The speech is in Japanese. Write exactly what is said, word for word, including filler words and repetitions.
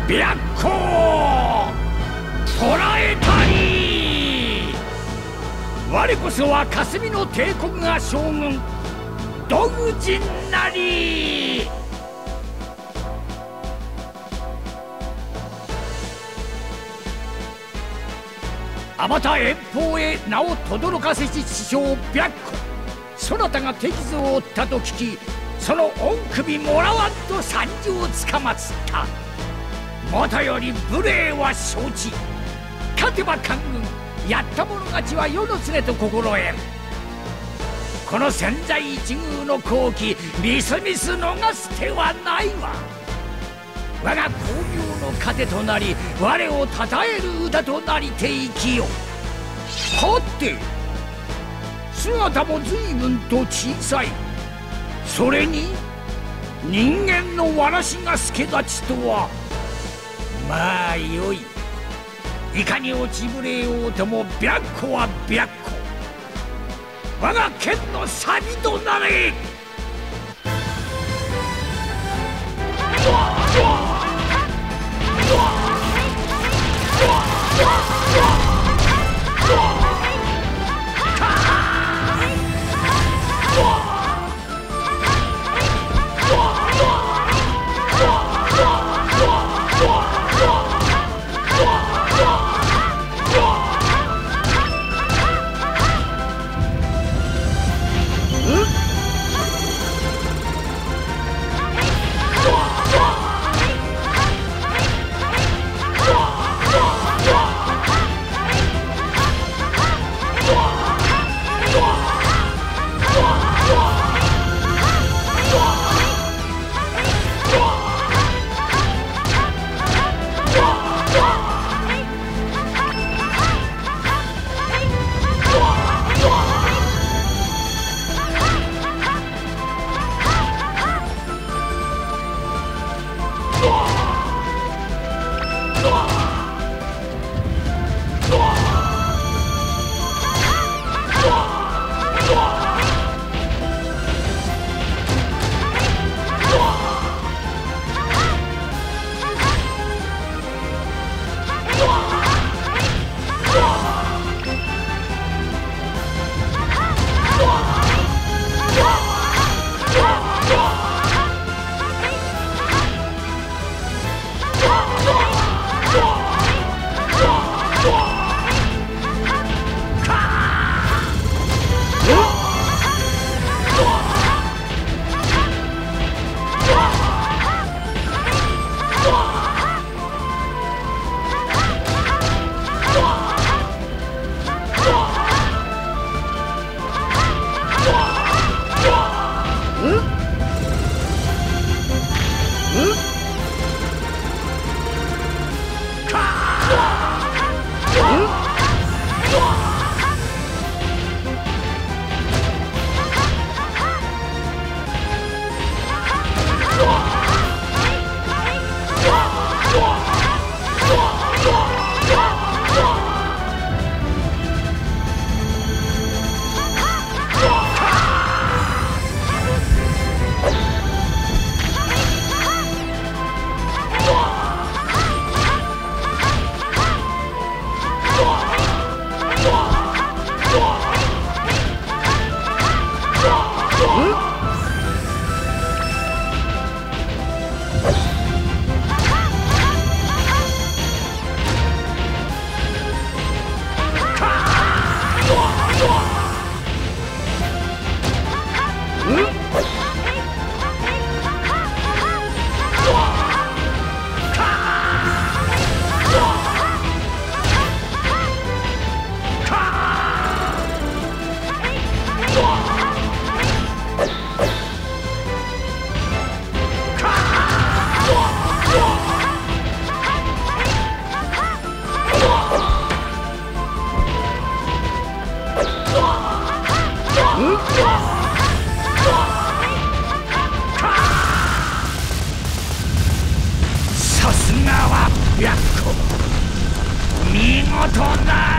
白虎捕らえたり。我こそは霞の帝国が将軍ドグジンなり。あまた遠方へ名を轟かせし師匠白虎、そなたが手傷を負ったと聞き、その御首もらわんと参上つかまつった。もとより無礼は承知。勝てば官軍、やった者勝ちは世の常と心得ん。この千載一遇の好機、みすみす逃す手はないわ。我が巧妙の糧となり、我をたたえる歌となりて生きよ。はて姿も随分と小さい。それに人間のわらしが助立ちとは。まあよい。いかに落ちぶれようとも白虎は白虎。我が剣の錆となれ。 さすがは白虎、見事な